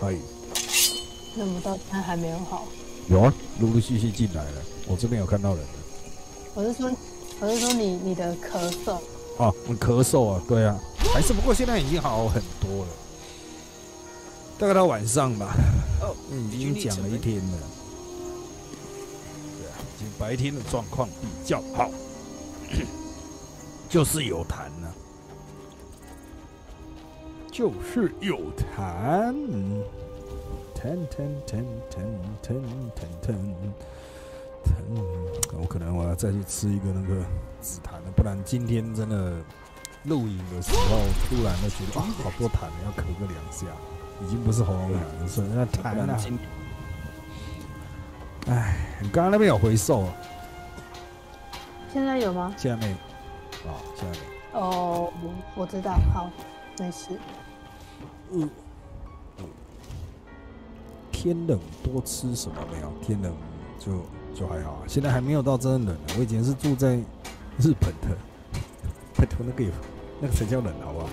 哎， 怎么到现在还没有好？ 有啊，陆陆续续进来了，我这边有看到人了。 我是说你的咳嗽。 哦，咳嗽啊，对啊，还是不过现在已经好很多了，大概到晚上吧。哦，已经讲了一天了。对啊，已经白天的状况比较好，就是有痰呢、啊，就是有痰。我可能我要再去吃一个那个止痰的，不然今天真的录影的时候突然就觉得好多痰，要咳个2下，已经不是喉咙痒，是那痰啊。哎，你刚刚那边有回授啊？ 现在有吗？ 现在没有啊，现在没有。 哦，我知道，好，没事。 天冷多吃什么没有？天冷就还好啊，现在还没有到真的冷啊。我以前是住在日本的，拜托那个才叫冷好不好？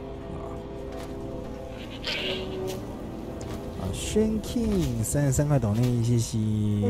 啊，Shen King 33块抖内，谢谢。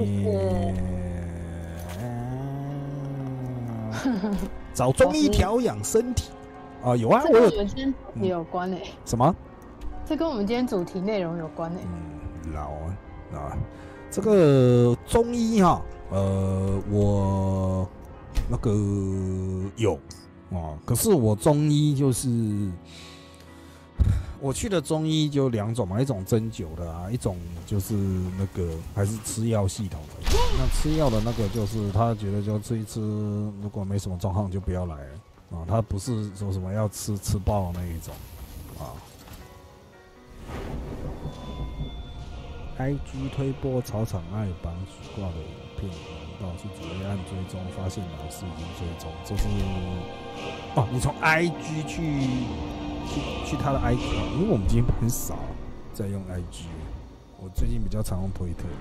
找中医调养身体啊，有啊， 这跟我们今天主题有关诶。 什么？ 这跟我们今天主题内容有关诶。 老啊，这个中医哈，我那个有啊，可是我中医就是我去的中医就2种嘛，一种针灸的啊，一种就是那个还是吃药系统的。那吃药的那个就是他觉得就吃一吃，如果没什么状况就不要来了啊，他不是说什么要吃爆那一种啊。IG 推播草场爱帮举挂的影片，到去主页按追踪，发现老师已经追踪，就是哦，你从 IG 去他的 IG， 因为我们今天很少在用 IG， 我最近比较常用推特。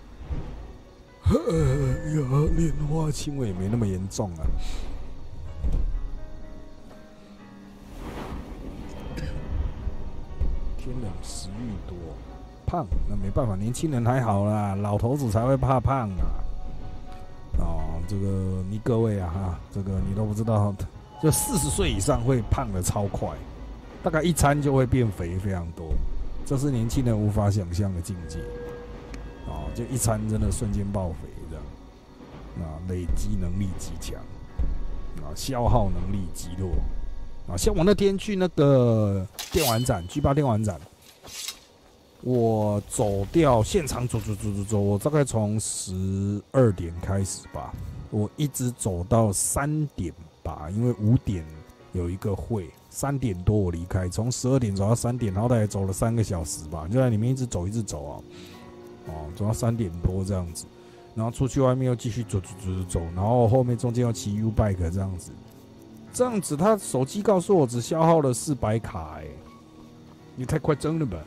莲花轻微也没那么严重啊。天冷食欲多。胖那没办法，年轻人还好啦，老头子才会怕胖啊！哦，这个你各位啊哈，这个你都不知道，就40岁以上会胖的超快，大概一餐就会变肥非常多，这是年轻人无法想象的境界。哦，就一餐真的瞬间爆肥这样，啊，累积能力极强，啊，消耗能力极弱，啊，像我那天去那个电玩展，G8电玩展。我走掉现场走，我大概从12点开始吧，我一直走到3点吧，因为5点有一个会，3点多我离开，从12点走到3点，好歹也走了3个小时吧，就在里面一直走啊，走到3点多这样子，然后出去外面又继续走，然后后面中间要骑 U-Bike 这样子，他手机告诉我只消耗了400卡，你太夸张了吧？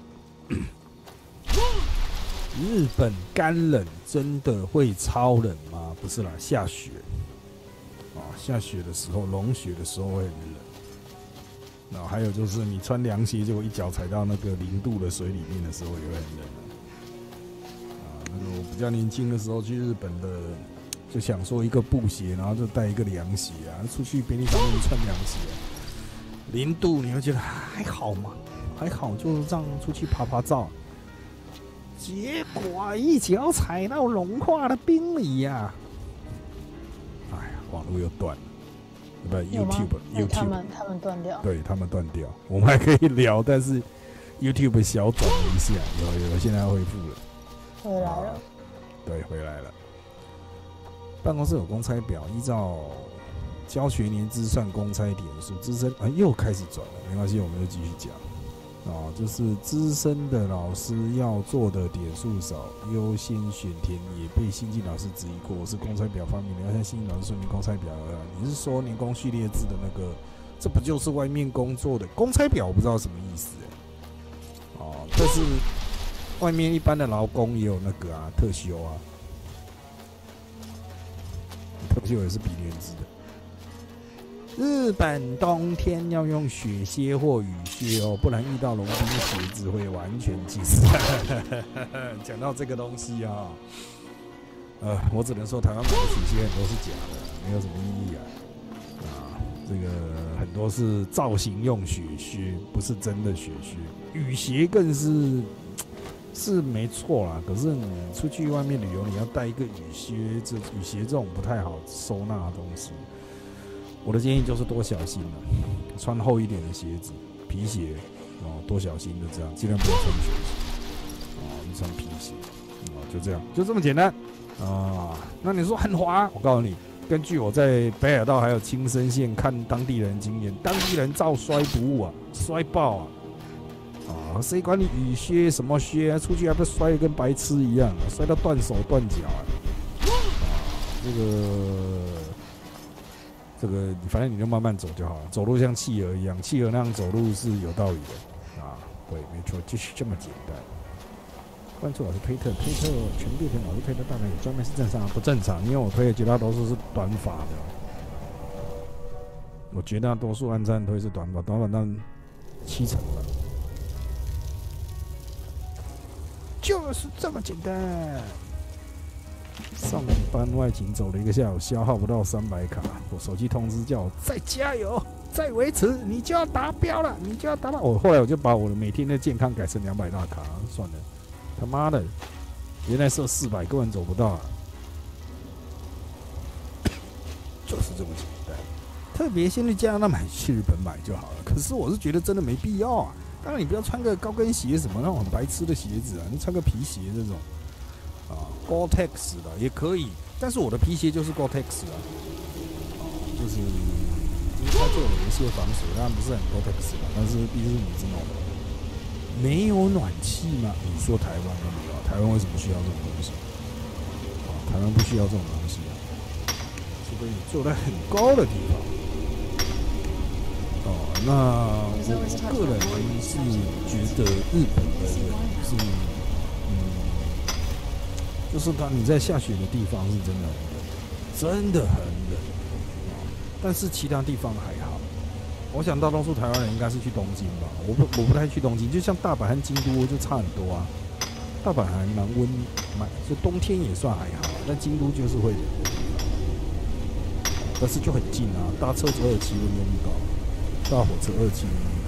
日本干冷真的会超冷吗？不是啦，下雪啊，下雪的时候，融雪的时候会很冷。然后还有就是你穿凉鞋，结果一脚踩到那个0度的水里面的时候，也会很冷啊。那个我比较年轻的时候去日本的，就想说一个布鞋，然后就带一个凉鞋啊，出去便利商店穿凉鞋，0度你会觉得还好吗？还好，就这样出去拍照，结果一脚踩到融化的冰里呀！哎呀，网络又断了，不 YouTube 他们断掉， 对他们断掉，我们还可以聊，但是 YouTube 小转了一下，有，现在恢复了， 回来了， 对，回来了。办公室有公差表，依照教学年资算公差点数，资深又开始转了，没关系，我们就继续讲。就是资深的老师要做的点数少，优先选填也被新进老师质疑过。我是公差表方面的，要向新进老师说明公差表。你是说年功序列制的那个？这不就是外面工作的公差表？我不知道什么意思但是外面一般的劳工也有那个特休啊，特休也是比年资的。 日本冬天要用雪靴或雨靴哦，不然遇到龙冰鞋子会完全气死。讲到这个东西啊，我只能说台湾买的雪靴很多是假的，没有什么意义啊。这个很多是造型用雪靴，不是真的雪靴。雨鞋更是没错啦，可是你出去外面旅游，你要带一个雨靴，雨鞋这种不太好收纳的东西。我的建议就是多小心了，穿厚一点的鞋子，皮鞋哦，多小心的这样，尽量不要穿雪鞋哦，你穿皮鞋哦，就这样，就这么简单啊。那你说很滑，我告诉你，根据我在北海道还有青森县看当地人经验，当地人照摔不误啊，摔爆啊！啊，谁管你雨靴什么靴啊？出去还不摔得跟白痴一样啊，摔到断手断脚啊！这个，反正你就慢慢走就好了，走路像企鹅一样，企鹅那样走路是有道理的啊。对，没错，就是这么简单。关注老师推特全部推老师推特大概有专门是正常不正常，因为我推的绝大多数是短发的，我绝大多数按赞推是短发，短发但70%吧，就是这么简单。上班外勤走了1个下午，消耗不到300卡，我手机通知叫我再加油，再维持，你就要达标了，你就要达到。后来我就把我的每天的健康改成200大卡，算了。他妈的，原来设400根本走不到啊！就是这么简单。特别先去加拿大买，去日本买就好了。可是我是觉得真的没必要啊。当然你不要穿个高跟鞋什么那种很白痴的鞋子啊，你穿个皮鞋这种啊 ，Gore-Tex 的也可以。但是我的皮鞋就是 Gore-Tex 啊，就是因为它就有一些防水，当然不是很 Gore-Tex 吧，但是毕竟是你知道的。没有暖气吗？你说台湾都没有，台湾为什么需要这种东西？台湾不需要这种东西啊，除非你坐在很高的地方。那我个人是觉得日本的人是，就是你在下雪的地方是真的很冷，真的很冷。但是其他地方还好。我想大多数台湾人应该是去东京吧，我不太去东京，就像大阪和京都就差很多啊。大阪还蛮就冬天也算还好，但京都就是会冷的地方。但是就很近啊，搭车只27分钟就到，搭火车27分钟就到。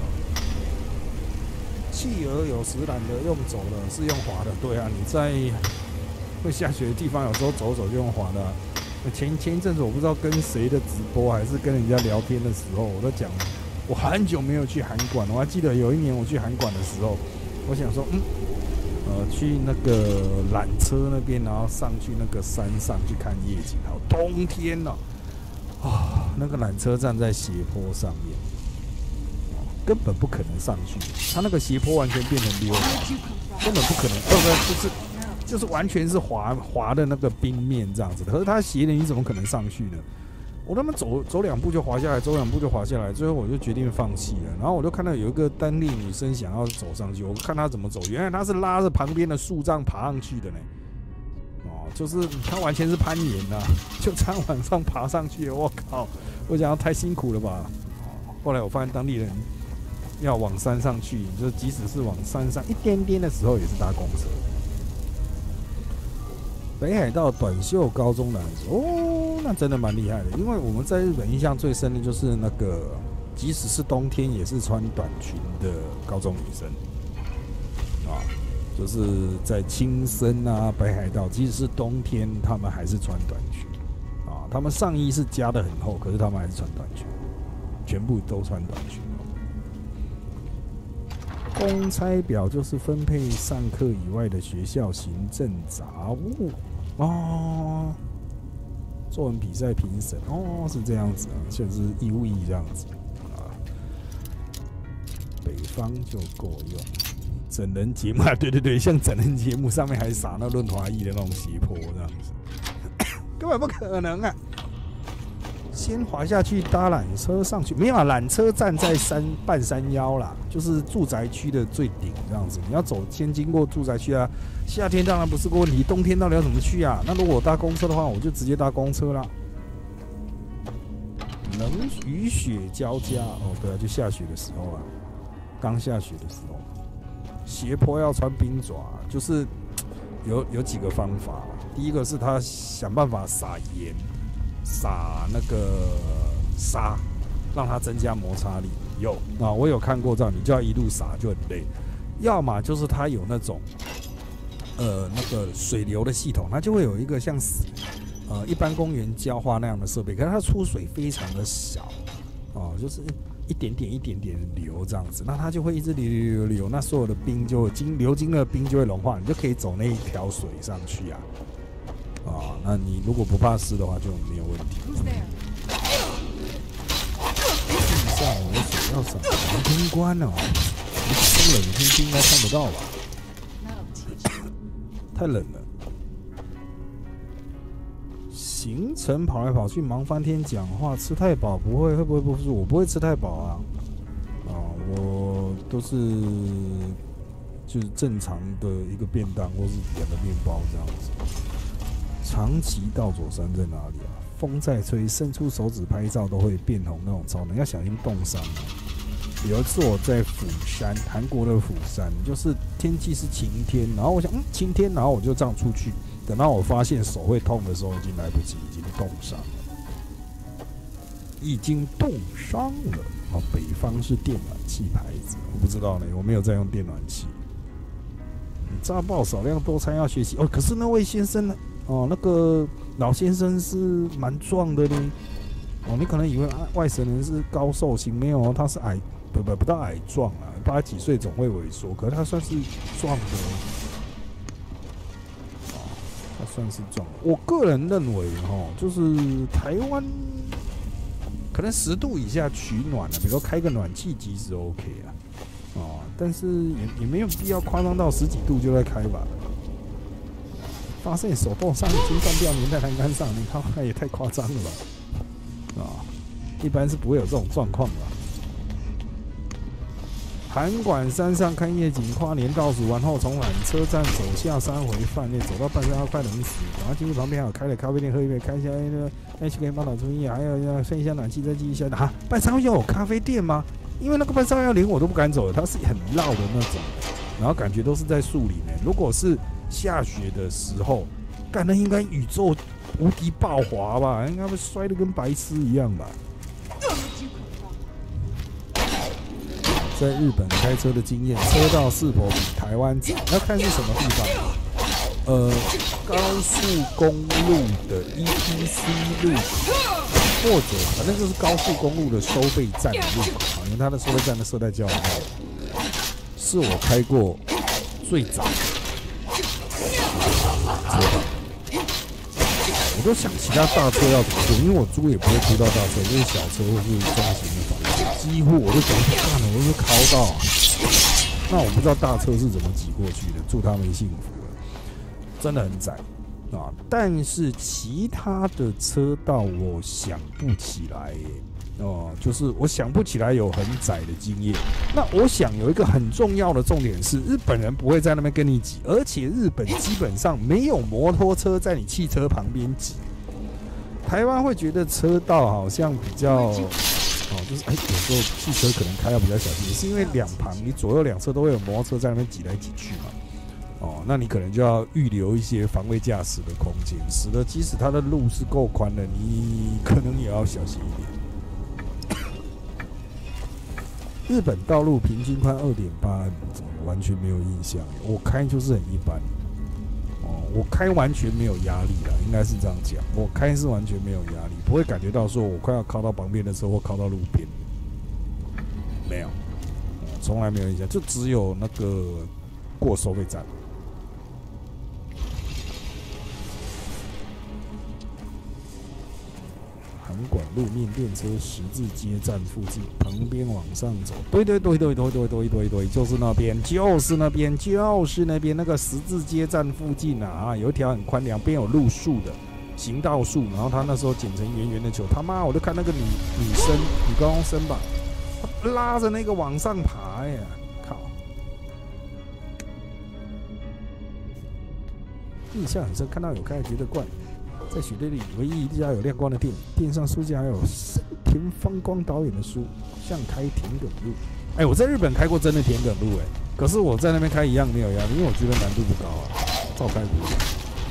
企鹅有时懒得用走的，是用滑的。对啊，你在会下雪的地方，有时候走走就用滑的啊。前一阵子我不知道跟谁的直播还是跟人家聊天的时候，我都讲我很久没有去函馆，我还记得有一年我去函馆的时候，我想说去那个缆车那边，然后上去那个山上去看夜景。好，冬天了那个缆车站在斜坡上面，根本不可能上去，它那个斜坡完全变成溜滑，根本不可能，就是完全是滑的那个冰面这样子的，可是它斜的，你怎么可能上去呢？我他妈走2步就滑下来，走2步就滑下来，最后我就决定放弃了。然后我就看到有一个单立女生想要走上去，我看她怎么走，原来她是拉着旁边的树杖爬上去的呢。就是她完全是攀岩啊，就这样往上爬上去。我靠，我想要太辛苦了吧。后来我发现当地人要往山上去，就即使是往山上一点点的时候，也是搭公车。北海道短袖高中男子那真的蛮厉害的。因为我们在日本印象最深的就是那个，即使是冬天也是穿短裙的高中女生就是在青森啊、北海道，即使是冬天，他们还是穿短裙他们上衣是加的很厚，可是他们还是穿短裙，全部都穿短裙。公差表就是分配上课以外的学校行政杂务作文比赛评审是这样子就是义务役这样子北方就够用。整人节目对，像整人节目上面还撒那润滑液的那种斜坡这样子，根本不可能啊！先滑下去搭缆车上去，没有缆车站在半山腰啦，就是住宅区的最顶这样子。你要先经过住宅区啊。夏天当然不是个问题，冬天到底要怎么去啊？那如果我搭公车的话，我就直接搭公车啦。 雨雪交加哦，对啊，就下雪的时候啊，刚下雪的时候，斜坡要穿冰爪，就是有几个方法。第一个是他想办法撒盐，撒那个沙，让它增加摩擦力。有啊，我有看过这样，你就要一路撒就很累。要么就是它有那种那个水流的系统，它就会有一个像一般公园浇花那样的设备，可是它出水非常的少哦，就是一点点流这样子，那它就会一直流，那所有的冰就流经的冰就会融化，你就可以走那一条水上去啊。那你如果不怕湿的话就没有问题。地上我水要扫黄天关哦，这冷天应该看不到吧？太冷了。行程跑来跑去忙翻天，讲话吃太饱会不会不是？我不会吃太饱啊，我都是就是正常的一个便当或是2个面包这样子。长崎到左山在哪里啊？风在吹，伸出手指拍照都会变红那种超能，要小心冻伤啊。有一次我在釜山，韩国的釜山，就是天气是晴天，然后我想晴天，然后我就这样出去，等到我发现手会痛的时候，已经来不及，已经冻伤了，北方是电暖气牌子，我不知道呢，我没有在用电暖气。炸爆少量多餐要学习可是那位先生呢？那个老先生是蛮壮的呢。你可能以为外省人是高瘦型，没有他是不到矮壮啊，80几岁总会萎缩，可是他算是壮的他算是壮。我个人认为就是台湾可能10度以下取暖比如说开个暖气机是 OK 但是也没有必要夸张到10几度就在开吧。发现手冻伤已经断掉粘在栏杆上，你看那也太夸张了吧？一般是不会有这种状况吧。函馆山上看夜景，跨年倒数完后重返车站，走下山回饭店，走到半山腰快冷死，然后进入旁边还有开的咖啡店喝一杯，开一下HK 报道注意，还有吹一下暖气，再记一下半山腰有咖啡店吗？因为那个半山腰连我都不敢走，它是很绕的那种，然后感觉都是在树里面。如果是下雪的时候，那应该宇宙无敌爆滑吧？应该会摔得跟白痴一样吧？在日本开车的经验，车道是否比台湾窄？要看是什么地方。高速公路的 ETC 路，或者反正就是高速公路的收费站的路口因为它的收费站的色带较高，是我开过最早的。我都想其他大车要怎么做，因为我租也不会租到大车，就是小车或是中型的房子，几乎我都想干了，我就考到那我不知道大车是怎么挤过去的，祝他们幸福了，真的很窄但是其他的车道我想不起来就是我想不起来有很窄的经验。那我想有一个很重要的重点是，日本人不会在那边跟你挤，而且日本基本上没有摩托车在你汽车旁边挤。台湾会觉得车道好像比较就是有时候汽车可能开要比较小心，也是因为两旁你左右两侧都会有摩托车在那边挤来挤去嘛。那你可能就要预留一些防卫驾驶的空间，使得即使它的路是够宽的，你可能也要小心一点。日本道路平均宽2.8，完全没有印象。我开就是很一般。我开完全没有压力啦，应该是这样讲。我开是完全没有压力，不会感觉到说我快要靠到旁边的车或靠到路边。没有，从来没有印象，就只有那个过收费站。函馆路面电车十字街站附近，旁边往上走，对，就是那边，那个十字街站附近有一条很宽，两边有路树的行道树，然后他那时候剪成圆圆的球，他妈我就看那个女高中生吧，她拉着那个往上爬靠，印象很深，看到有开觉得怪。在雪堆里唯一一家有亮光的店，店上书架还有圣田芳光导演的书《像开田埂路》。哎，我在日本开过真的田埂路，哎，可是我在那边开一样没有压力，因为我觉得难度不高啊，照开不误。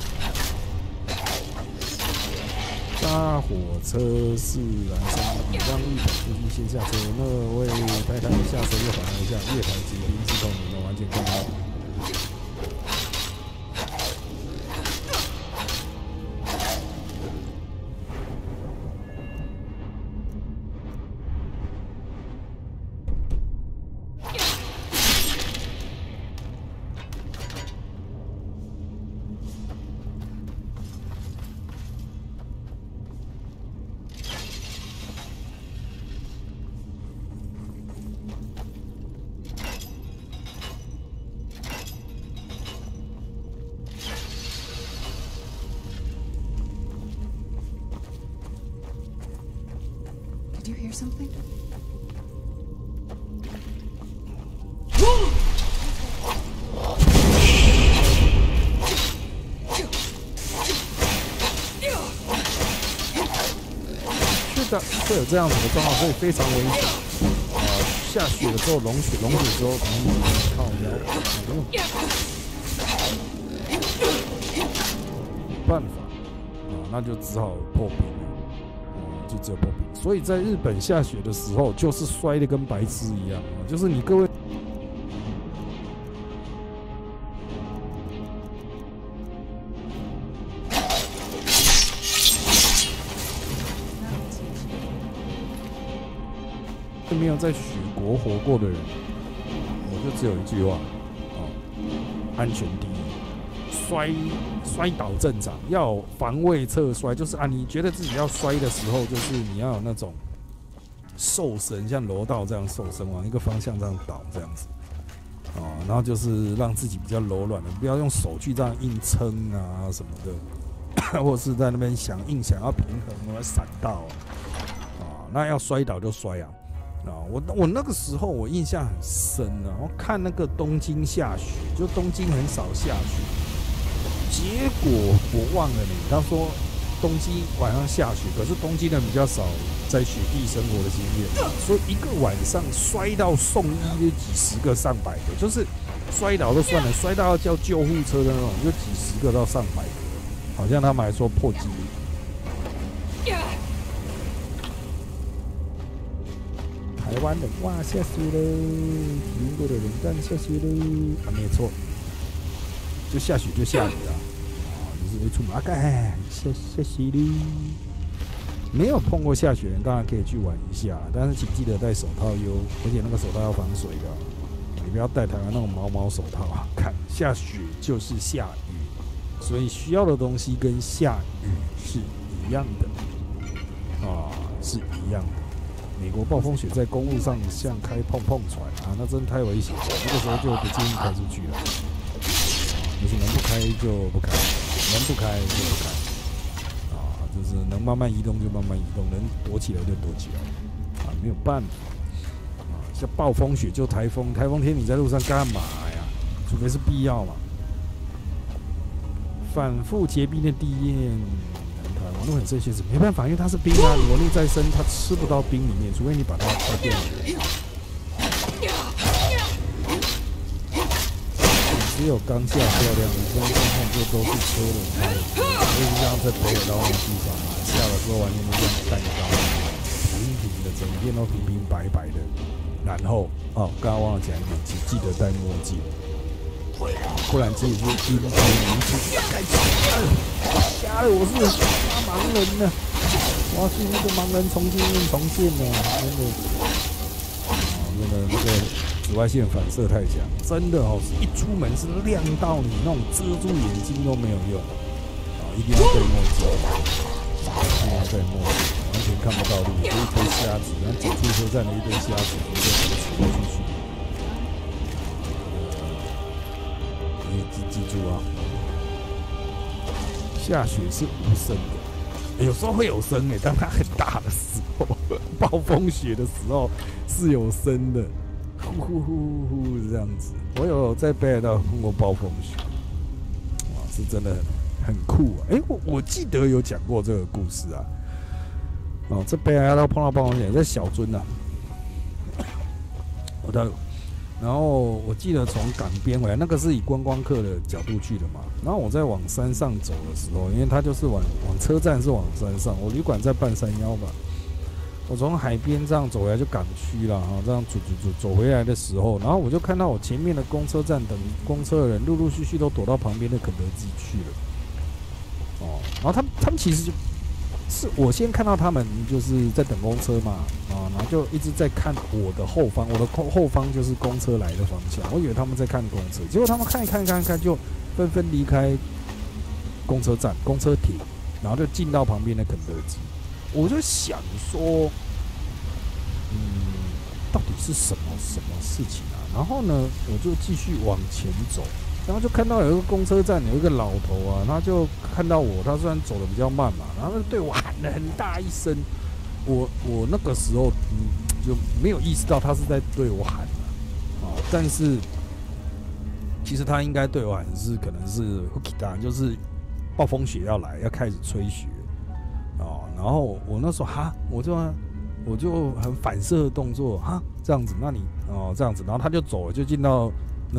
搭火车是蓝山，你让日本司机先下车，那位太太下车又缓了一下，月台结冰是透明的，完全看不到。 Did you hear something? 是的，会有这样子的状况，所以非常危险。下雪了之后，融雪之后，靠腰，没办法那就只好破冰了，就只有破冰。所以在日本下雪的时候，就是摔得跟白痴一样就是你各位。没有在雪国活过的人，我就只有一句话安全第一，摔倒正常，要防卫侧摔，就是你觉得自己要摔的时候，就是你要有那种瘦身，像柔道这样瘦身，往一个方向这样倒这样子然后就是让自己比较柔软的，不要用手去这样硬撑什么的，或者是在那边想要平衡，我要闪到那要摔倒就摔我那个时候我印象很深我看那个东京下雪，就东京很少下雪，结果我忘了他说东京晚上下雪，可是东京人比较少在雪地生活的经验，所以一个晚上摔到送医就几十个上百个，就是摔倒都算了，摔到要叫救护车的那种，就几十个到上百个，好像他们还说破纪录。台湾人哇下雪了，英国的冷淡下雪了没错，就下雪就下雨就是会出门下雪了。没有碰过下雪的人，当然可以去玩一下，但是请记得戴手套而且那个手套要防水的，你不要戴台湾那种毛手套看下雪就是下雨，所以需要的东西跟下雨是一样的是一样的。美国暴风雪在公路上像开碰船那真的太危险了，这个时候就不建议开出去了。就是能不开就不开，能不开就不开就是能慢慢移动就慢慢移动，能躲起来就躲起来没有办法像暴风雪就台风天你在路上干嘛呀？除非是必要嘛。反复结冰的地面。网络很深，确实没办法，因为它是冰你网络再深，它吃不到冰里面，除非你把它开变了。只有刚下漂亮的，这种状况就都是车轮胎，所以像在北海道那地方下了之后完全就像蛋糕，平的，整片都平白白的。然后刚刚忘了讲一点，请记得戴墨镜。不然自己就阴天迷出，该死！我瞎了，我是盲人呢，我要去那个盲人重现呢，真的那个紫外线反射太强，真的一出门是亮到你那种遮住眼睛都没有用一定要戴墨镜，完全看不到路，就一堆瞎子，然后走出车站的一堆瞎子，就冲出去。记住下雪是无声的，有时候会有声当它很大的时候，暴风雪的时候是有声的，呼呼呼呼这样子。我有在北海道碰过暴风雪，是真的很酷我记得有讲过这个故事哦，这北海道碰到暴风雪在小樽啊，然后我记得从港边回来，那个是以观光客的角度去的嘛。然后我在往山上走的时候，因为它就是往车站是往山上，我旅馆在半山腰吧。我从海边这样走回来就港区了哈，这样走回来的时候，然后我就看到我前面的公车站等公车的人陆陆续续都躲到旁边的肯德基去了。哦，然后他们其实就是我先看到他们就是在等公车嘛，啊，然后就一直在看我的后方，我的后方就是公车来的方向，我以为他们在看公车，结果他们看一看就纷纷离开公车站、公车亭，然后就进到旁边的肯德基。我就想说，到底是什么事情啊？然后呢，我就继续往前走。然后就看到有一个公车站有一个老头啊，他就看到我，他虽然走得比较慢嘛，然后就对我喊了很大一声。我那个时候就没有意识到他是在对我喊啊，但是其实他应该对我喊是可能是 Hukida， 就是暴风雪要来，要开始吹雪啊。然后我那时候我就很反射的动作这样子，那你这样子，然后他就走了，就进到那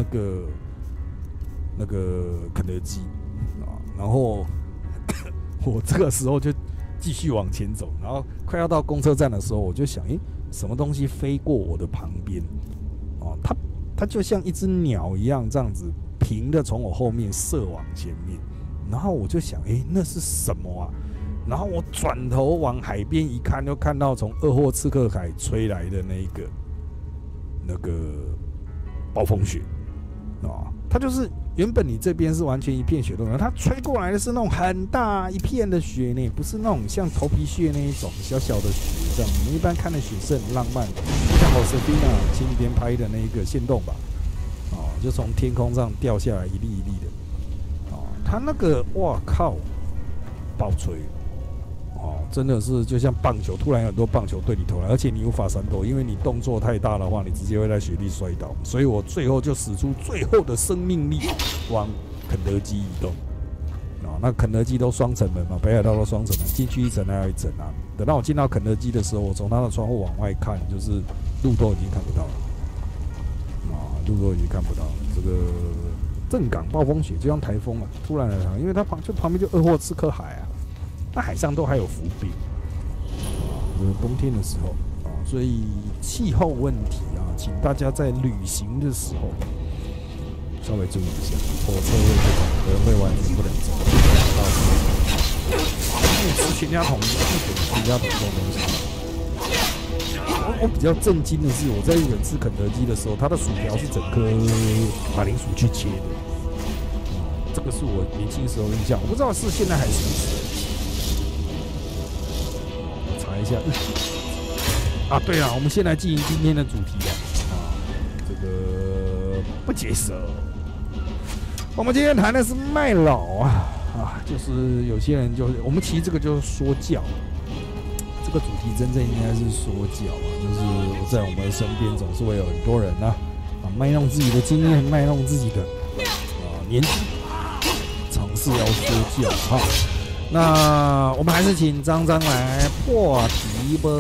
个肯德基然后我这个时候就继续往前走，然后快要到公车站的时候，我就想，什么东西飞过我的旁边它就像一只鸟一样，这样子平的从我后面射往前面，然后我就想，那是什么啊？然后我转头往海边一看，就看到从鄂霍次克海吹来的那个暴风雪它就是原本你这边是完全一片雪都没有，它吹过来的是那种很大一片的雪呢，不是那种像头皮屑那一种小小的雪这样。我们一般看的雪是很浪漫的，就像Josefina前几天拍的那个限动吧，就从天空上掉下来一粒一粒的，它那个哇靠，爆吹。真的是就像棒球，突然有很多棒球对你投来，而且你无法闪躲，因为你动作太大的话，你直接会在雪地摔倒。所以我最后就使出最后的生命力，往肯德基移动。那肯德基都双层门嘛，北海道都双层门，进去一层还有一层啊。等到我进到肯德基的时候，我从他的窗户往外看，就是路都已经看不到了，路都已经看不到了。这个正港暴风雪就像台风突然来，因为它旁边就鄂霍次克海那海上都还有浮冰冬天的时候所以气候问题请大家在旅行的时候稍微注意一下，火车会这种可能会完全不能走，因为吃全家桶不给全家桶这种东西。我比较震惊的是，我在日本吃肯德基的时候，它的薯条是整颗马铃薯去切的，这个是我年轻时候印象，我不知道是现在还是不是。一下对了，我们先来进行今天的主题这个不解舍。我们今天谈的是卖老就是有些人就是我们其实这个就是说教，这个主题真正应该是说教就是在我们身边总是会有很多人卖弄自己的经验，卖弄自己的年纪，尝试要说教那我们还是请张来破题吧。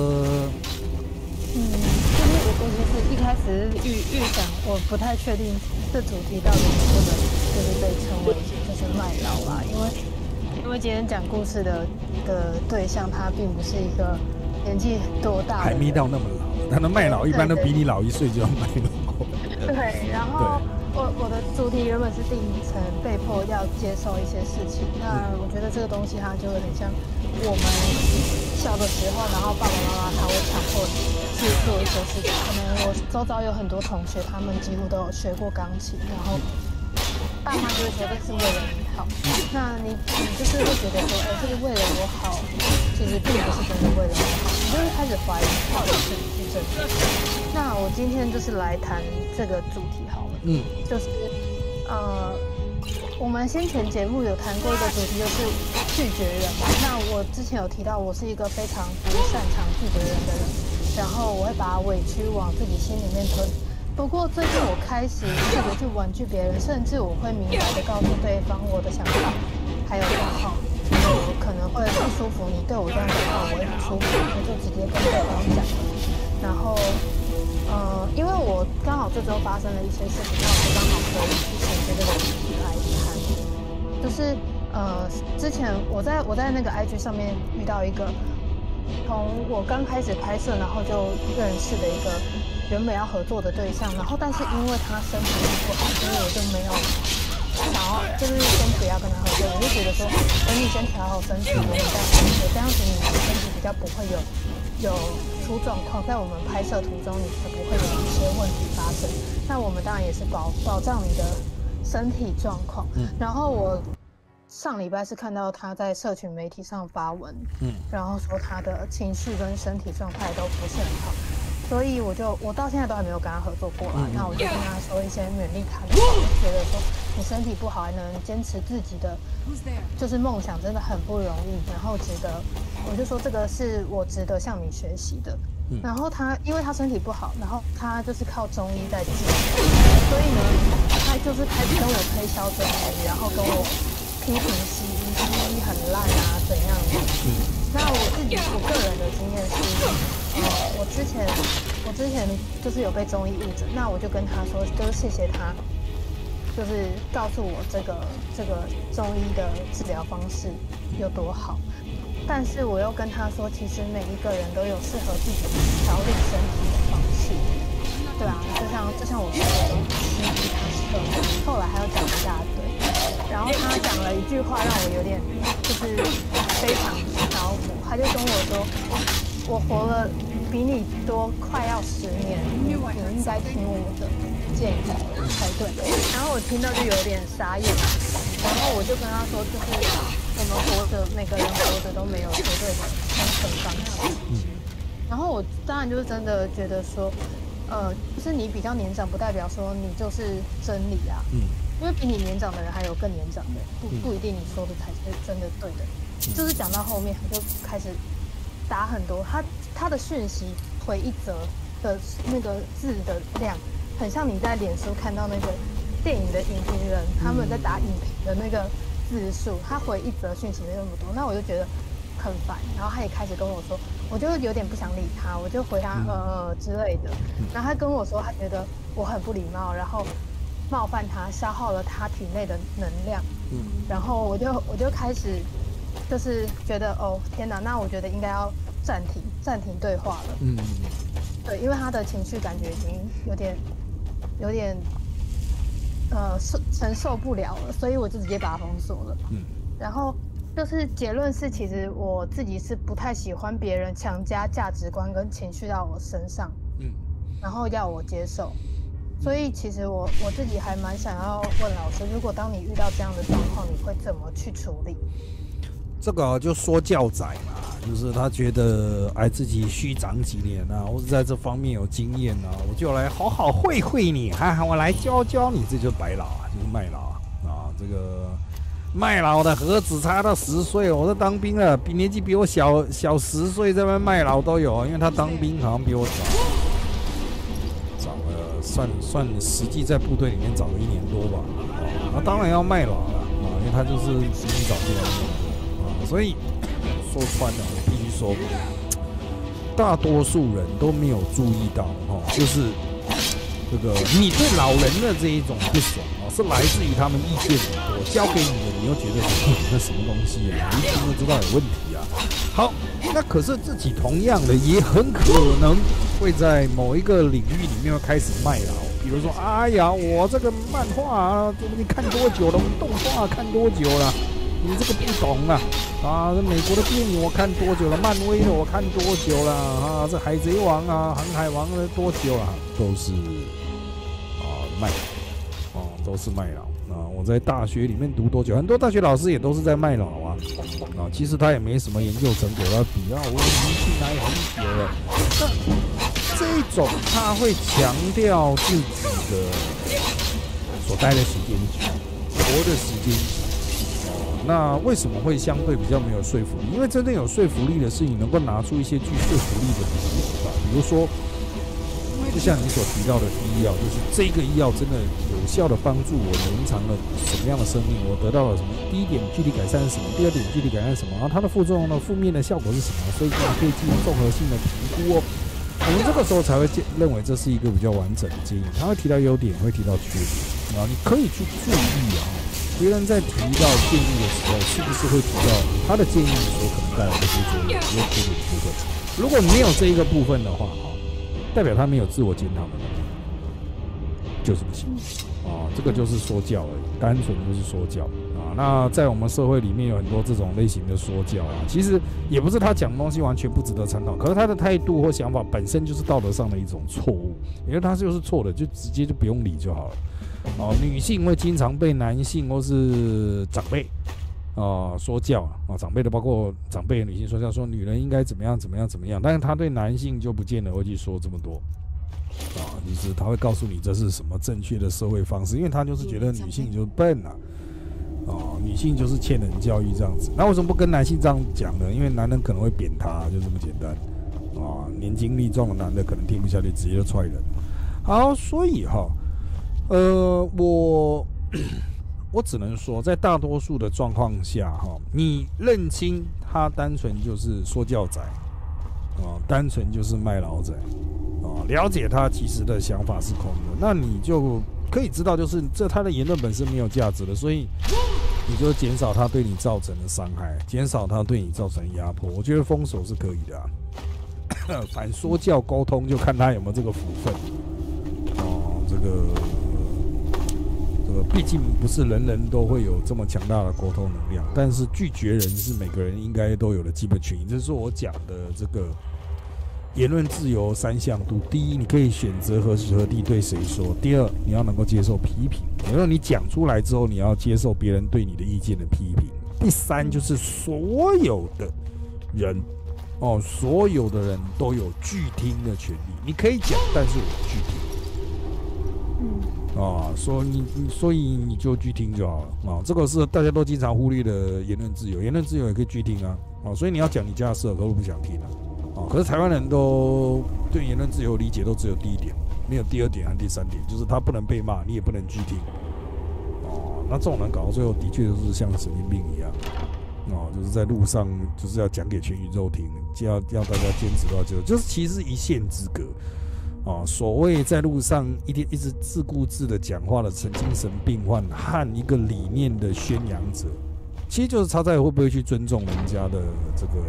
就是我其实一开始预想，我不太确定这主题到底能不能就是被称为就是卖老啦，因为今天讲故事的对象他并不是一个年纪多大的， 还没到那么老，他的卖老一般都比你老1岁就要卖老。 对，然后。我的主题原本是定成被迫要接受一些事情，那我觉得这个东西它就会很像我们小的时候，然后爸爸妈妈他会强迫去做一些事情。可能我周遭有很多同学，他们几乎都有学过钢琴，然后爸妈就会说这是为了你好，那你就是会觉得说，这是为了我好，其实并不是真的为了我好，你就会开始怀疑到底是不是真的。那我今天就是来谈这个主题好了。就是我们先前节目有谈过一个主题，就是拒绝人嘛。那我之前有提到，我是一个非常不擅长拒绝人的人，然后我会把委屈往自己心里面吞。不过最近我开始试着去婉拒别人，甚至我会明白的告诉对方我的想法还有状况，可可能会不舒服，你对我这样讲话我会不舒服，我就直接跟对方讲。然后因为我刚好这周发生了一些事情，那我就刚好可以去衔接这个主题来谈，就是之前我在那个 IG 上面遇到一个从我刚开始拍摄，然后就认识的一个原本要合作的对象，然后但是因为他身体不好，所以我就没有想要，就是先不要跟他合作，我就觉得说，等你先调好身体，我们再合作，这样子你的身体比较不会有出状况，在我们拍摄途中你才不会有一些问题发生。那我们当然也是保障你的身体状况。然后我上礼拜是看到他在社群媒体上发文，然后说他的情绪跟身体状态都不是很好，所以我到现在都还没有跟他合作过啦。那我就跟他说一些勉励他的话，我就觉得说你身体不好还能坚持自己的就是梦想，真的很不容易。然后我就说这个是我值得向你学习的。然后因为他身体不好，然后他就是靠中医在治，所以呢，他就是开始跟我推销中医，然后跟我批评西医很烂啊怎样的。那我个人的经验是，我之前就是有被中医误诊，那我就跟他说，就是谢谢他，就是告诉我这个中医的治疗方式有多好。但是我又跟他说，其实每一个人都有适合自己调理身体的方式，对啊，就像我说的，西医他适合，后来还要讲一大堆。然后他讲了一句话让我有点就是非常恼火，他就跟我说，我活了比你多快要10年，你应该听我的建议才对。然后我听到就有点傻眼，然后我就跟他说，就是我们活着，每个人活着都没有绝对的生存方式。然后我当然就是真的觉得说，就是你比较年长，不代表说你就是真理啊。因为比你年长的人还有更年长的，不一定你说的才是真的对的。就是讲到后面，他就开始打很多，他的讯息回一则的那个字的量，很像你在脸书看到那个电影的影评人他们在打影评的那个字数，他回一则讯息那么多，那我就觉得很烦。然后他也开始跟我说，我就有点不想理他，我就回他之类的。然后他跟我说，他觉得我很不礼貌，然后冒犯他，消耗了他体内的能量。然后我就开始就是觉得天哪，那我觉得应该要暂停对话了。对，因为他的情绪感觉已经有点承受不了了，所以我就直接把他封锁了。然后就是结论是，其实我自己是不太喜欢别人强加价值观跟情绪到我身上，然后要我接受。所以其实我自己还蛮想要问老师，如果当你遇到这样的状况，你会怎么去处理？ 这个就说教仔嘛，就是他觉得自己虚长几年啊，或者在这方面有经验啊，我就来好好会你，我来教你，这就是白老啊，就是卖老啊。这个卖老的何止差到10岁，我都当兵了，年纪比我小10岁，在那边卖老都有，因为他当兵好像比我早了，算实际在部队里面早了1年多吧。那当然要卖老了啊，因为他就是比你早出来1年多。所以说穿了，我必须说，大多数人都没有注意到就是这个你对老人的这一种不爽是来自于他们意见很多，交给你的你又觉得那什么东西啊，你一听就知道有问题啊。好，那可是自己同样的也很可能会在某一个领域里面会开始卖老，比如说，哎呀，我这个漫画啊，你看多久了？我动画看多久了？你这个不懂啊！这美国的电影我看多久了？漫威的我看多久了？这海贼王啊、航海王的多久了？都是卖老都是卖老我在大学里面读多久？很多大学老师也都是在卖老其实他也没什么研究成果要比我已经进来很久了。那这种他会强调自己的所待的时间久，活的时间久。那为什么会相对比较没有说服力？因为真正有说服力的是你能够拿出一些具说服力的理由吧。比如说， 就像你所提到的医药，就是这个医药真的有效的帮助我延长了什么样的生命，我得到了什么？第一点具体改善是什么？第二点具体改善是什么？然后它的副作用呢？负面的效果是什么？所以可以进行综合性的评估哦。我们这个时候才会认为这是一个比较完整的建议，他会提到优点，会提到缺点啊，你可以去注意啊，别人在提到建议的时候，是不是会提到他的建议所可能带来的副作用、有缺点的部分？如果没有这一个部分的话，代表他没有自我检讨的能力，就是不行啊。这个就是说教而已，单纯就是说教啊。那在我们社会里面有很多这种类型的说教啊，其实也不是他讲的东西完全不值得参考，可是他的态度或想法本身就是道德上的一种错误，因为他就是错的，就直接就不用理就好了。哦，女性会经常被男性或是长辈说教啊，长辈的包括长辈的女性说教，说女人应该怎么样怎么样怎么样，但是他对男性就不见得会去说这么多啊，就是他会告诉你这是什么正确的社会方式，因为他就是觉得女性就是笨啊，女性就是欠人教育这样子。那为什么不跟男性这样讲呢？因为男人可能会扁他，就这么简单啊。年轻力壮的男的可能听不下去，直接就踹人。好，所以我只能说，在大多数的状况下，你认清他单纯就是说教仔，单纯就是卖老仔，了解他其实的想法是空的，那你就可以知道，就是他的言论本身没有价值的，所以你就减少他对你造成的伤害，减少他对你造成的压迫。我觉得封锁是可以的啊，反说教沟通就看他有没有这个福分。毕竟不是人人都会有这么强大的沟通能量，但是拒绝人是每个人应该都有的基本权益。这是我讲的这个言论自由3项度：第一，你可以选择何时何地对谁说；第二，你要能够接受批评，也就是你讲出来之后，你要接受别人对你的意见的批评；第三，就是所有的人所有的人都有拒听的权利。你可以讲，但是我拒听。所以你就拒听就好了啊！这个是大家都经常忽略的言论自由，言论自由也可以拒听啊！所以你要讲你家的事，可是不想听啊！可是台湾人都对言论自由理解都只有第一点，没有第二点和第三点，就是他不能被骂，你也不能拒听。那这种人搞到最后，的确就是像神经病一样就是在路上就是要讲给全宇宙听，就要大家坚持到最后，就是其实一线之隔。所谓在路上一直自顾自的讲话的精神病患和一个理念的宣扬者，其实就是差在会不会去尊重人家的这个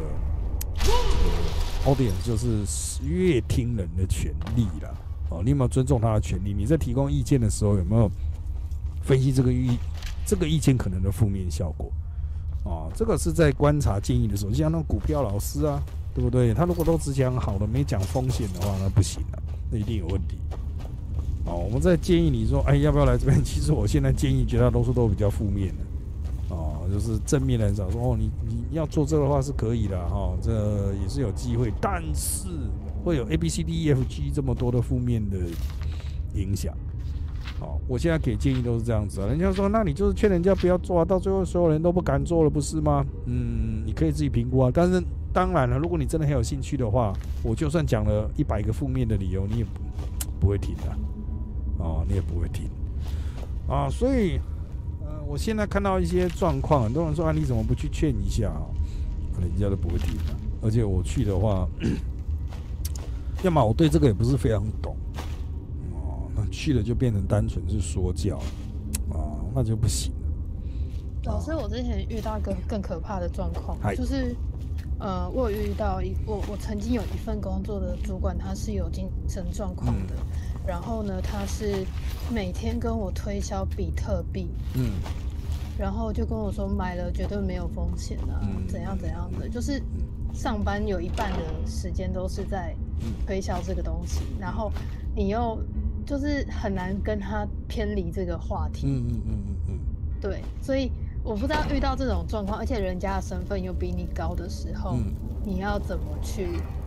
audience， 就是阅听人的权利啦。你有没有尊重他的权利？你在提供意见的时候有没有分析这个意见可能的负面效果？这个是在观察建议的时候，就像那种股票老师啊，对不对？他如果都只讲好的，没讲风险的话，那不行啊。那一定有问题。我们在建议你说，要不要来这边？其实我现在建议绝大多数都比较负面的，就是正面的很少说，你要做这个的话是可以的，这也是有机会，但是会有 ABCDEFG 这么多的负面的影响。我现在给建议都是这样子啊。人家说，那你就是劝人家不要做啊，到最后所有人都不敢做了，不是吗？你可以自己评估啊，但是。当然了，如果你真的很有兴趣的话，我就算讲了100个负面的理由，你也不会听的，你也不会听所以我现在看到一些状况，很多人说你怎么不去劝一下人家都不会听的。而且我去的话，要么我对这个也不是非常懂那去了就变成单纯是说教那就不行了。 老师，我之前遇到一个更可怕的状况，就是我有遇到我曾经有一份工作的主管，他是有精神状况的，然后呢，他是每天跟我推销比特币，然后就跟我说买了绝对没有风险怎样怎样的，就是上班有一半的时间都是在推销这个东西，然后你又就是很难跟他偏离这个话题，对，所以。我不知道遇到这种状况，而且人家的身份又比你高的时候，你要怎么去？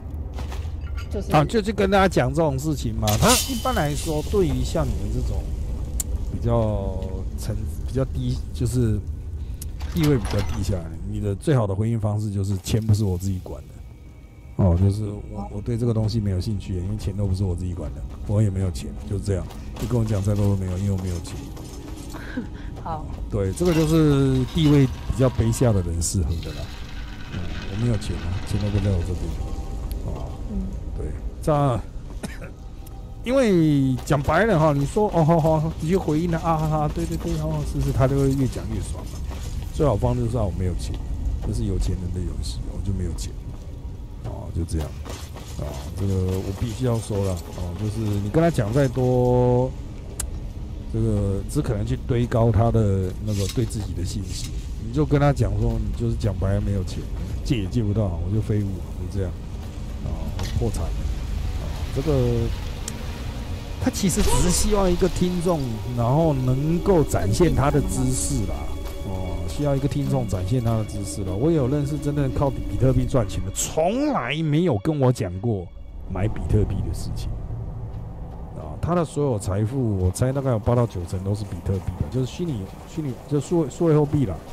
就去跟大家讲这种事情嘛。他一般来说，对于像你们这种比较低，就是地位比较低下来，你的最好的回应方式就是钱不是我自己管的哦，就是我对这个东西没有兴趣，因为钱都不是我自己管的，我也没有钱，就是这样。你跟我讲再多都没有，因为我没有钱。 好， 对，这个就是地位比较卑下的人适合的啦。我没有钱啊，钱都不在我这边。哦，对，这样，因为讲白了哈，你说哦好，你去回应了啊哈哈，对，哦是，他就会越讲越爽嘛。最好方就是我没有钱，这是有钱人的游戏，我就没有钱。哦，就这样。这个我必须要说了哦，就是你跟他讲再多，这个只可能去堆高他的那个对自己的信心。你就跟他讲说，你就是讲白了没有钱，借也借不到，我就废物，就这样。我破产了。这个他其实只是希望一个听众，然后能够展现他的知识啦。需要一个听众展现他的知识了。我也有认识真正靠比特币赚钱的，从来没有跟我讲过买比特币的事情。他的所有财富，我猜大概有8到9成都是比特币的，就是虚拟，就是数位货币啦。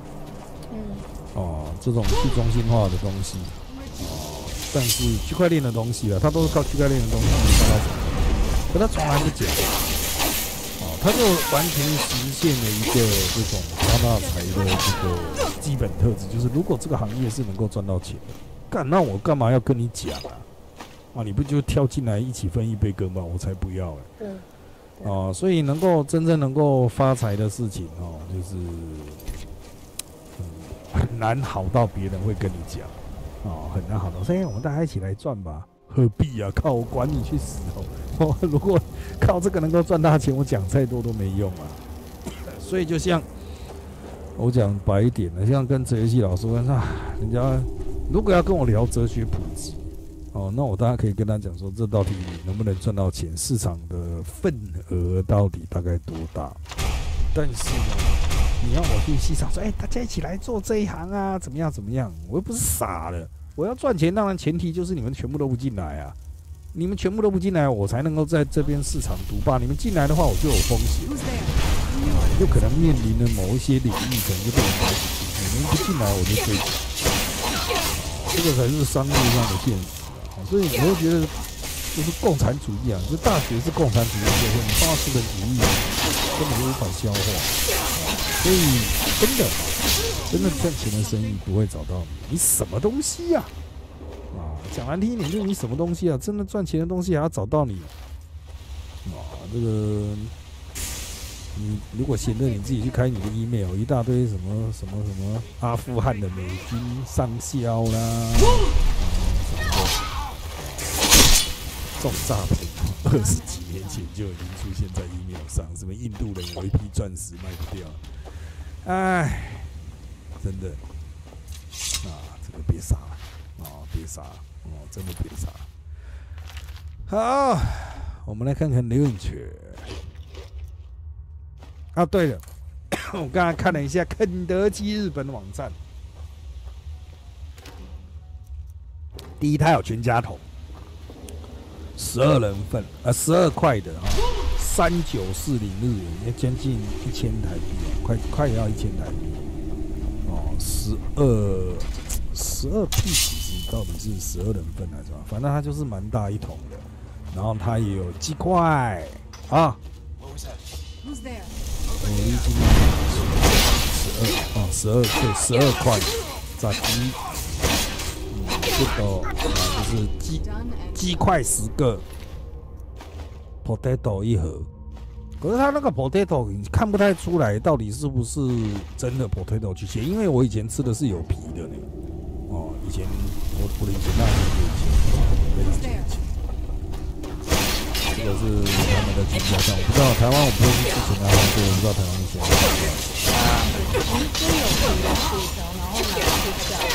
这种去中心化的东西，但是区块链的东西啦，他都是靠区块链的东西赚到钱，可他从来不讲。他就完全实现了一个这种发大财的这个基本特质，就是如果这个行业是能够赚到钱的，那我干嘛要跟你讲啊？你不就跳进来一起分一杯羹吗？我才不要所以真正能够发财的事情就是很难好到别人会跟你讲很难好到，所以我们大家一起来赚吧。何必啊？靠，我管你去死哦！如果靠这个能够赚大钱，我讲再多都没用啊。所以就像我讲白一点的，像跟哲学老师说，人家如果要跟我聊哲学普及，那我当然可以跟他讲说，这到底能不能赚到钱，市场的份额到底大概多大？但是呢，你要我去欣赏说，大家一起来做这一行啊，怎么样？我又不是傻的。我要赚钱，当然前提就是你们全部都不进来啊！你们全部都不进来，我才能够在这边市场独霸。你们进来的话，我就有风险，就可能面临的某一些领域可能就被人排挤。你们不进来，我就对你。这个才是商业上的现实啊！所以我会觉得，就是共产主义啊，就大学是共产主义社会，你放到资本主义，根本就无法消化。所以真的赚钱的生意不会找到你什么东西呀？讲难听一点，就是你什么东西啊？真的赚钱的东西还要找到你这个你如果闲着，你自己去开你的 email， 一大堆什么阿富汗的美军上校啦，这种诈骗，20几年前就已经出现在 email 上，什么印度人有一批钻石卖不掉，真的这个别傻了别傻了真的别傻了。好，我们来看看留言区。对了，我刚才看了一下肯德基日本的网站，第一它有全家桶，12人份，12块的3940日元，也将近1000台币，快也要1000台币。12 piece 到底是12人份还是什么？反正它就是蛮大一桶的，然后它也有鸡块 Who's there? 12块炸鸡，这个就是鸡块10个 ，potato 1盒。可是它那个 potato 你看不太出来，到底是不是真的 potato 去切？因为我以前吃的是有皮的呢。以前我的以前那是有钱。这个是他们的全家酱，我不知道台湾我不会去吃全家酱，所以我不知道台湾是什么。 真有皮的薯条，然后拿去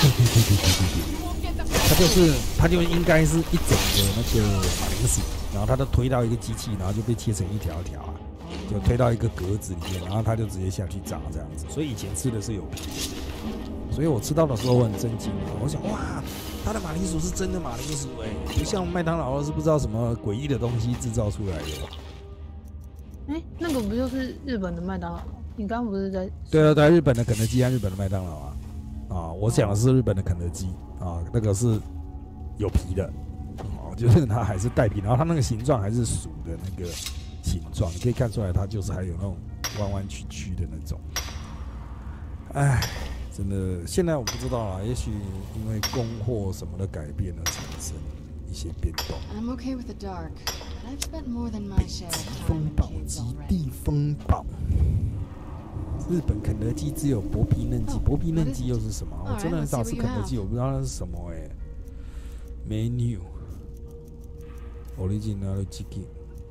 炸。它就应该是一整个那个马铃薯，然后它就推到一个机器，然后就被切成一条一条就推到一个格子里面，然后它就直接下去炸这样子。所以以前吃的是有皮的，所以我吃到的时候我很震惊，我想哇。它的马铃薯是真的马铃薯不像麦当劳是不知道什么诡异的东西制造出来的。 那个不就是日本的麦当劳吗？你刚刚不是在？ 对，日本的肯德基和日本的麦当劳我讲的是日本的肯德基那个是有皮的，哦，就是它还是带皮，然后它那个形状还是鼠的那个形状，你可以看出来它就是还有那种弯弯曲曲的那种。哎，真的，现在我不知道啦，也许因为供货什么的改变而产生一些变动。 I'm okay with the dark, but I've spent more than my share of 风 time 暴 in 极 caves already. 地风暴。日本肯德基只有薄皮嫩鸡，薄皮嫩鸡又是什么？我真的很少吃肯德基，我不知道那是什么哎。Menu original chicken。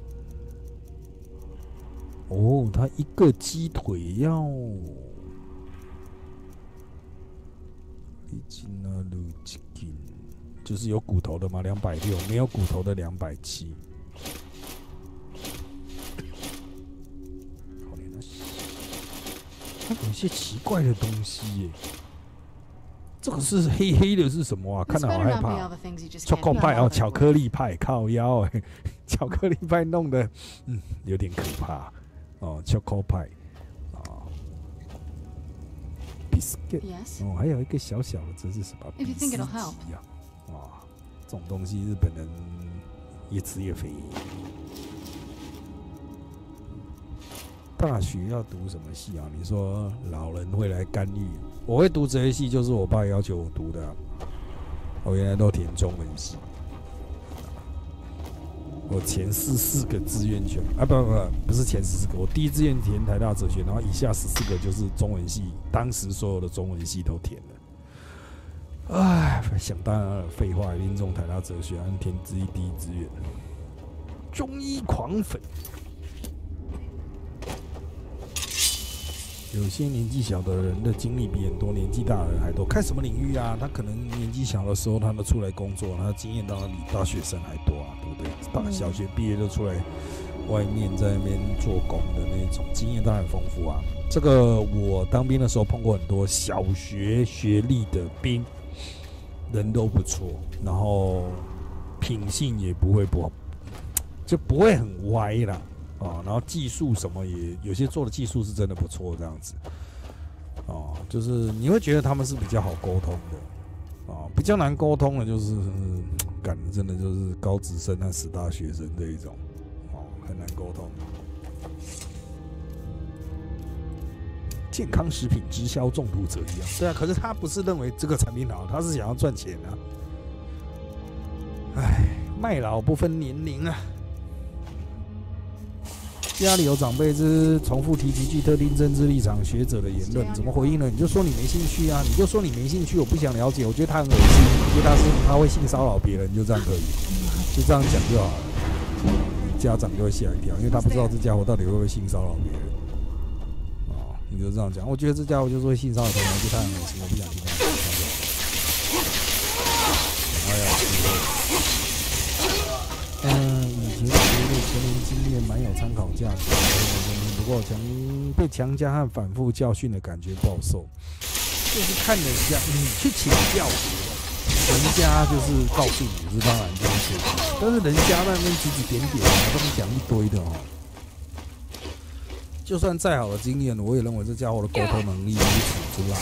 哦，它一个鸡腿要 original chicken， 就是有骨头的吗？260，没有骨头的270。它有一些奇怪的东西耶，这个是黑黑的，是什么啊？看得好害怕。choco 派哦，巧克力派，靠腰哎，巧克力派弄得有点可怕哦。choco 派哦 ，biscuit 哦，还有一个小小的，这是什么？比斯吉啊！哇，这种东西日本人越吃越肥。大学要读什么系啊？你说老人会来干预？我会读哲学系，就是我爸要求我读的、啊。我原来都填中文系，我前14个志愿全啊不是前14个，我第一志愿填台大哲学，然后以下14个就是中文系，当时所有的中文系都填了。哎，想当然了，废话，林中台大哲学，按填第一志愿。中医狂粉。有些年纪小的人的经历比很多年纪大的人还多，看什么领域啊？他可能年纪小的时候，他们出来工作，他经验当然比大学生还多啊，对不对？小学毕业就出来外面在那边做工的那种，经验当然很丰富啊。这个我当兵的时候碰过很多小学学历的兵，人都不错，然后品性也不会不好，就不会很歪啦。哦，然后技术什么也有些做的技术是真的不错，这样子，哦，就是你会觉得他们是比较好沟通的，哦，比较难沟通的就是感真的就是高职生和死大学生这一种，哦，很难沟通。健康食品直销中毒者一样，对啊，可是他不是认为这个产品好，他是想要赚钱啊。唉，卖老不分年龄啊。家里有长辈之重复提及具特定政治立场学者的言论，怎么回应呢？你就说你没兴趣啊，你就说你没兴趣，我不想了解，我觉得他很恶心，我觉得他会性骚扰别人，就这样可以，就这样讲就好了。家长就会吓一跳，因为他不知道这家伙到底会不会性骚扰别人。哦，你就这样讲，我觉得这家伙就是会性骚扰别人，就他很恶心，我不想听他讲。哎呀，以前觉得前人经验蛮有参考价值的，不过被强加和反复教训的感觉不好受。就是看人家，你去请教人家就是告诉你，是当然就是但是人家那边指指点点，都是讲一堆的哦。就算再好的经验，我也认为这家伙的沟通能力如此之烂，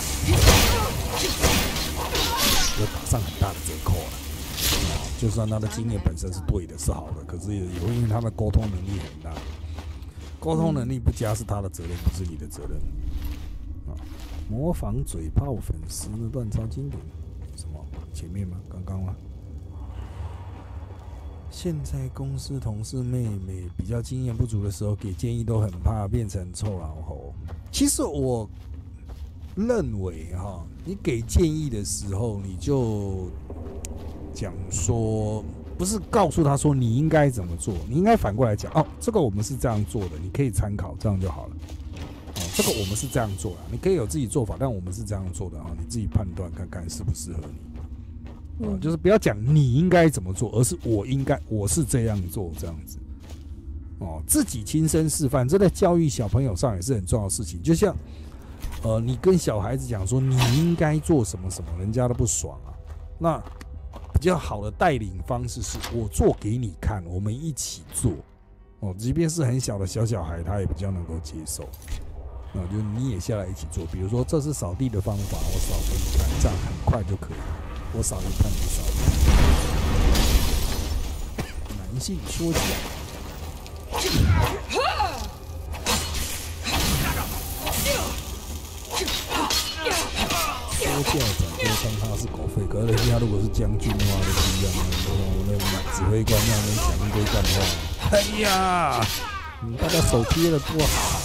有打上很大的折扣了。就算他的经验本身是对的，是好的，可是也会因为他的沟通能力很大，沟通能力不佳是他的责任，不是你的责任。啊，模仿嘴炮粉丝那段超经典，什么前面吗？刚刚吗？现在公司同事妹妹比较经验不足的时候，给建议都很怕变成臭老猴。其实我认为哈，你给建议的时候，你就讲说，不是告诉他说你应该怎么做，你应该反过来讲哦，这个我们是这样做的，你可以参考，这样就好了。哦，这个我们是这样做的，你可以有自己做法，但我们是这样做的啊，你自己判断看看适不适合你。就是不要讲你应该怎么做，而是我是这样做这样子。哦，自己亲身示范，这在教育小朋友上也是很重要的事情。就像你跟小孩子讲说你应该做什么什么，人家都不爽啊。那比较好的带领方式是我做给你看，我们一起做。哦，即便是很小的小孩，他也比较能够接受。就你也下来一起做，比如说这是扫地的方法，我扫给你看，这样很快就可以了。我扫一看，你扫一看。 性缩减。说教长就当他是狗吠，可是人家如果是将军的话就不一样了。那指挥官那边讲一堆干话，哎呀，大家手贴的多好。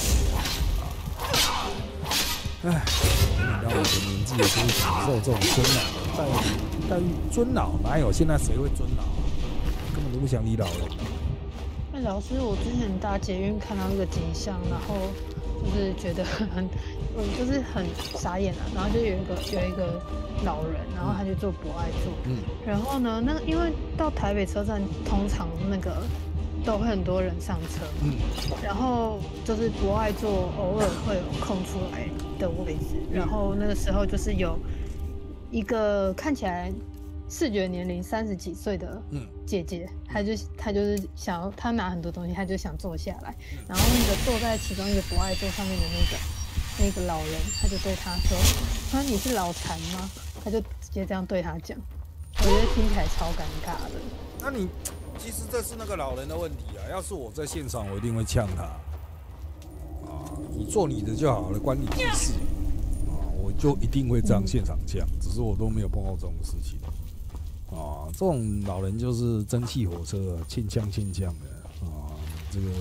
哎，你到我的年纪也就是享受这种尊老的待遇，尊老哪有？现在谁会尊老？根本都不想理老人。 那老师，我之前搭捷运看到一个景象，然后就是觉得我就是很傻眼啊。然后就有一个老人，然后他就坐博爱座，然后呢，因为到台北车站通常那个都会很多人上车，然后就是博爱座偶尔会有空出来的位置，然后那个时候就是有一个看起来视觉年龄30几岁的姐姐，她就是想要，她拿很多东西，她就想坐下来，然后那个坐在其中一个博爱座上面的那个老人，他就对她说：“啊，你是脑残吗？”他就直接这样对她讲，我觉得听起来超尴尬的。 那你其实这是那个老人的问题啊！要是我在现场，我一定会呛他。你做你的就好了，关你屁事我就一定会这样现场呛，只是我都没有碰到这种事情。这种老人就是蒸汽火车欠呛的这个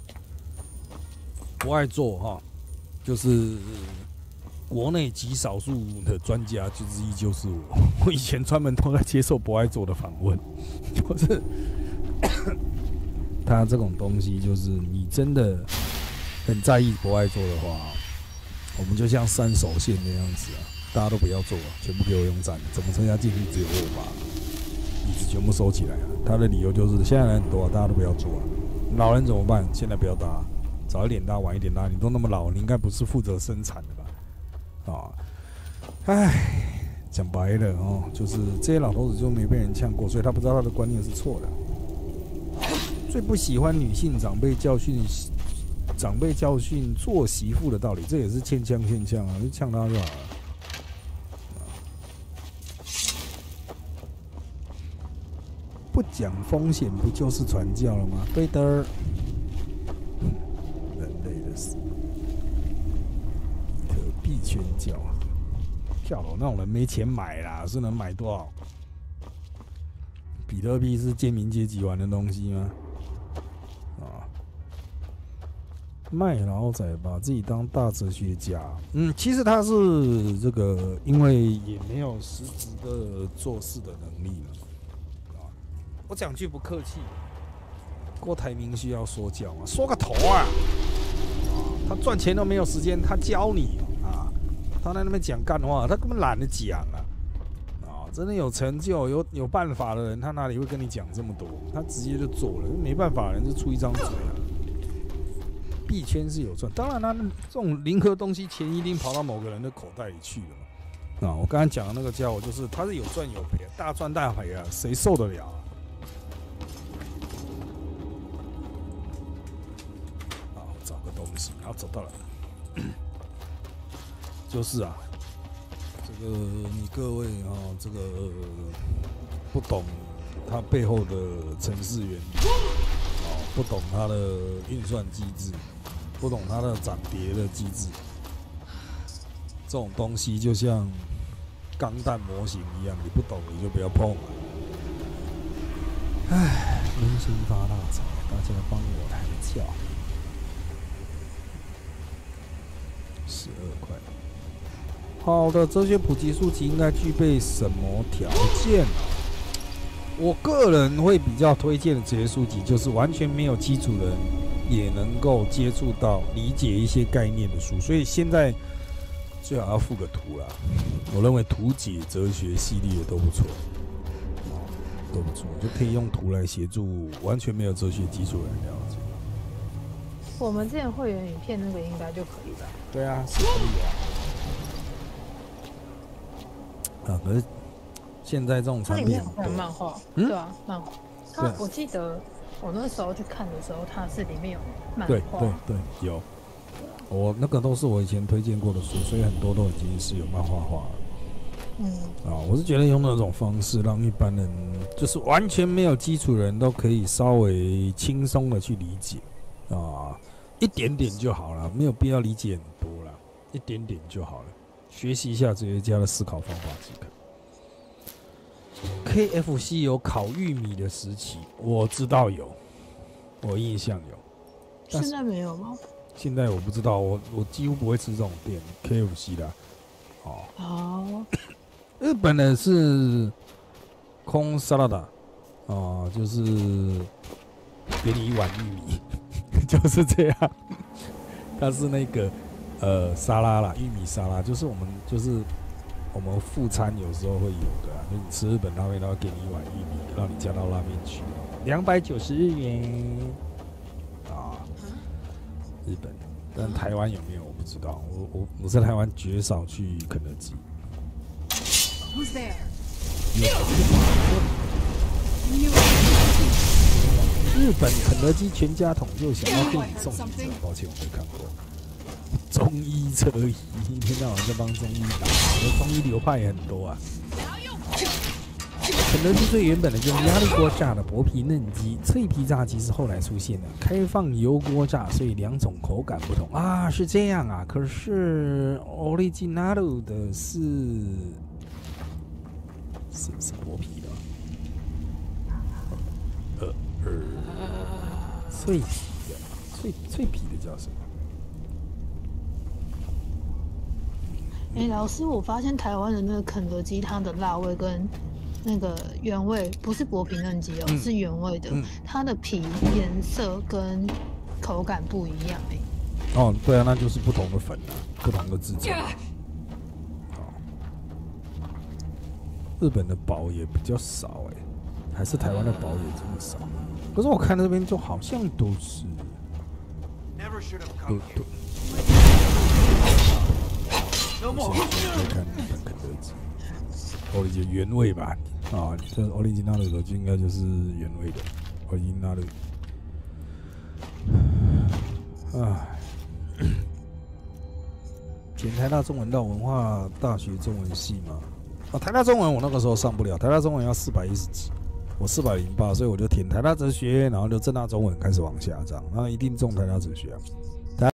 不爱做就是国内极少数的专家之一，就是我。我以前专门都在接受博爱座的访问，就是他这种东西，就是你真的很在意博爱座的话，我们就像三手线那样子大家都不要做全部给我用站，怎么撑下进去只有握把，椅子全部收起来他的理由就是现在人很多大家都不要做老人怎么办？现在不要搭，早一点搭，晚一点搭，你都那么老，你应该不是负责生产的吧？讲白了就是这些老头子就没被人呛过，所以他不知道他的观念是错的。最不喜欢女性长辈教训做媳妇的道理，这也是欠呛就呛他就好了。不讲风险不就是传教了吗？对的。人类的死，可币圈教跳楼那种人没钱买啦，是能买多少？比特币是贱民阶级玩的东西吗？卖老仔把自己当大哲学家，其实他是这个，因为也没有实质的做事的能力了。我讲句不客气，郭台铭需要说教吗？说个头啊！他赚钱都没有时间，他教你他在那边讲干话，他根本懒得讲真的有成就、有办法的人，他哪里会跟你讲这么多？他直接就做了，没办法的人就出一张嘴币圈是有赚，当然这种零和东西钱一定跑到某个人的口袋里去了我刚才讲的那个家伙，就是他是有赚有赔，大赚大赔谁受得了我找个东西，然后找到了。就是这个你各位这个不懂它背后的程式原理不懂它的运算机制，不懂它的涨跌的机制，这种东西就像钢弹模型一样，你不懂你就不要碰人心发大财，大家帮我抬轿，12块。好的哲学普及书籍应该具备什么条件我个人会比较推荐的哲学书籍，就是完全没有基础的人也能够接触到、理解一些概念的书。所以现在最好要附个图啦。我认为图解哲学系列都不错，都不错，就可以用图来协助完全没有哲学基础的人了解。 我们之前会员影片那个应该就可以吧？ 对啊，是可以可是现在这种产品它里面有漫画，对啊，漫画。我记得我那时候去看的时候，它是里面有漫画。对， 有。我那个都是我以前推荐过的书，所以很多都已经是有漫画化了。 我是觉得用那种方式让一般人，就是完全没有基础的人都可以稍微轻松的去理解一点点就好了，没有必要理解很多啦，一点点就好了，学习一下哲学家的思考方法即可。KFC 有烤玉米的时期，我知道有，我印象有， 现在没有吗？ 现在我不知道，我几乎不会吃这种店 KFC 的。日本的是空沙拉达就是给你一碗玉米，就是这样。它是那个沙拉啦，玉米沙拉，就是我们副餐有时候会有的就你吃日本拉面，然后给你一碗玉米，让你加到拉面去，290日元日本。但台湾有没有我不知道，我在台湾绝少去肯德基。 Who's there? 日本肯德基全家桶又想要给你送医者，抱歉我没看过。中医车衣，一天到晚在帮中医打，中医流派也很多啊。肯德基最原本的就是压力锅炸的薄皮嫩鸡，脆皮炸鸡是后来出现的，开放油锅炸，所以两种口感不同啊，是这样啊。可是 original 的是薄皮的，脆皮的，脆皮的叫什么？ 老师，我发现台湾的那个肯德基，它的辣味跟那个原味不是薄皮嫩鸡是原味的，它的皮颜色跟口感不一样对啊，那就是不同的粉不同的制成。日本的堡也比较少还是台湾的堡也这么少？可是我看那边就好像都是，对。我现在看日本肯德基，我理解原味吧？这original的就应该就是原味的original。填台大中文到文化大学中文系嘛？台大中文我那个时候上不了，台大中文要410几，我408，所以我就填台大哲学，然后就政大中文开始往下这样，那一定中台大哲学